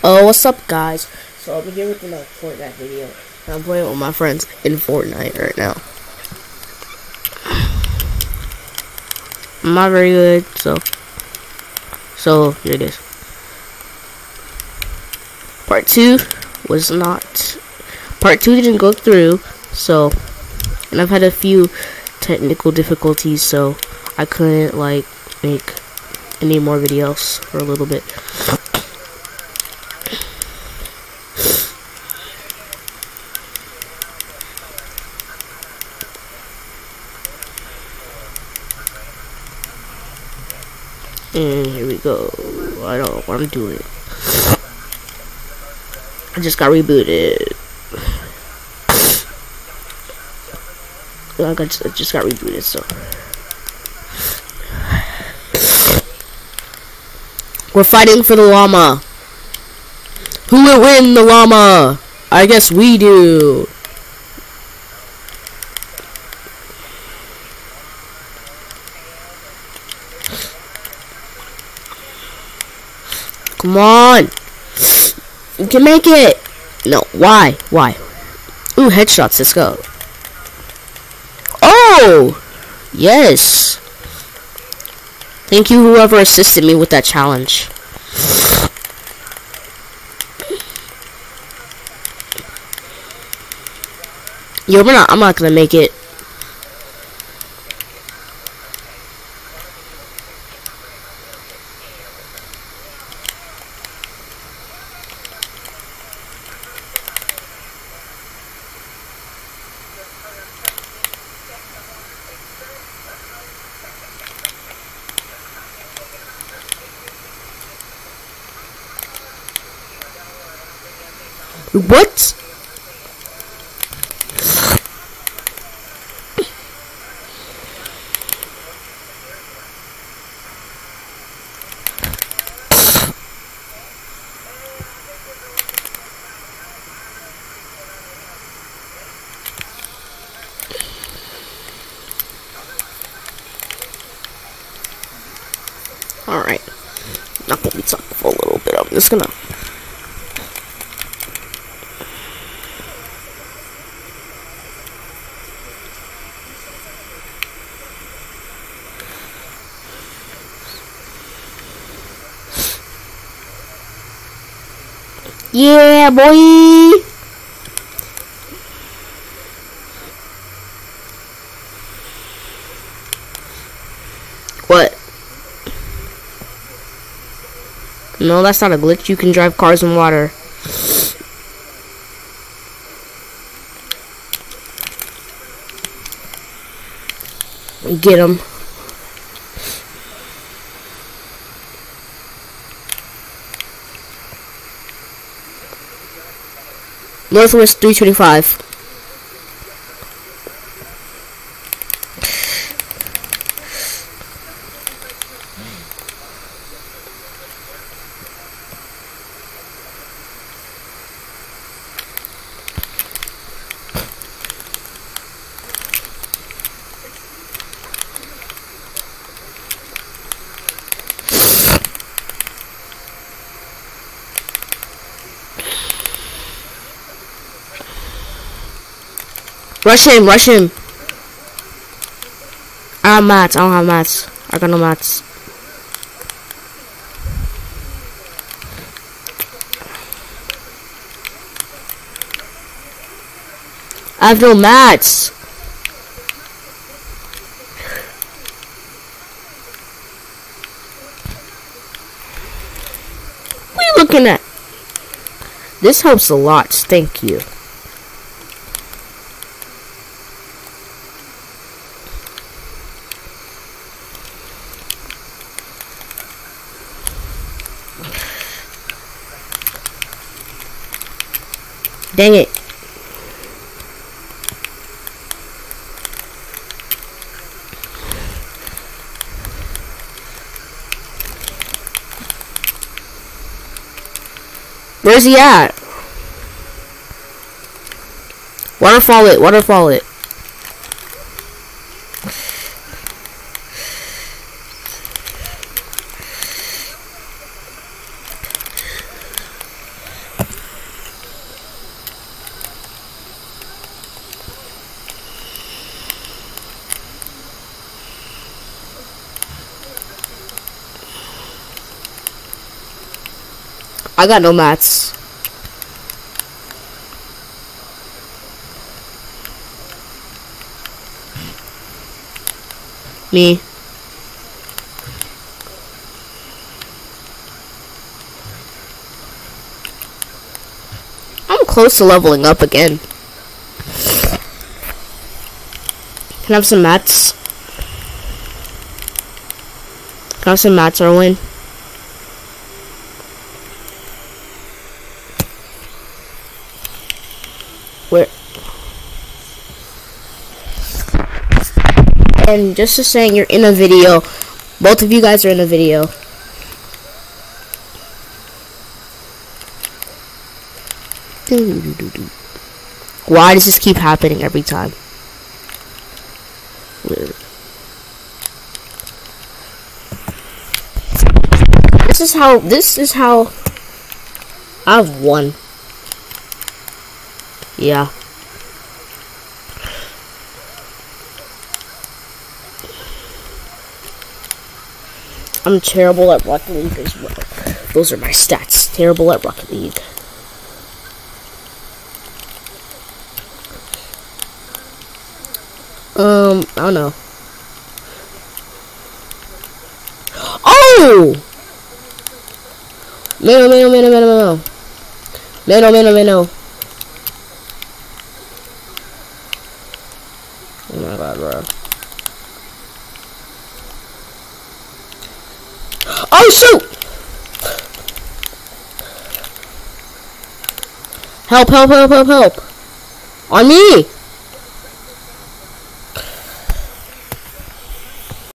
Oh, what's up, guys? So I'll be here with another Fortnite video. I'm playing with my friends in Fortnite right now. I'm not very good, so here it is. Part 2 didn't go through, and I've had a few technical difficulties, so I couldn't make any more videos for a little bit. And here we go. I don't know what I'm doing. I just got rebooted. I just got rebooted, so. We're fighting for the llama. Who will win the llama? I guess we do. Come on. You can make it. No, why? Ooh, headshots, let's go. Oh! Yes. Thank you, whoever assisted me with that challenge. Yo, I'm not gonna make it. What? Alright. Not gonna be talking for a little bit. I'm just gonna. Yeah, boy! What? No, that's not a glitch. You can drive cars in water. Get him. Northwest 325. Rush him. I have mats. I don't have mats. I got no mats. I have no mats. What are you looking at? This helps a lot. Thank you. Dang it. Where's he at? Waterfall it. I got no mats. Me. I'm close to leveling up again. Can I have some mats? Can I have some mats, Erwin? Where? And just to saying, you're in a video. Both of you guys are in a video. Why does this keep happening every time? Weird. This is how I've won. Yeah. I'm terrible at Rocket League as well. Those are my stats. Terrible at Rocket League. I don't know. Oh! Mano. Oh my god, bro. Oh shoot! Help. On me!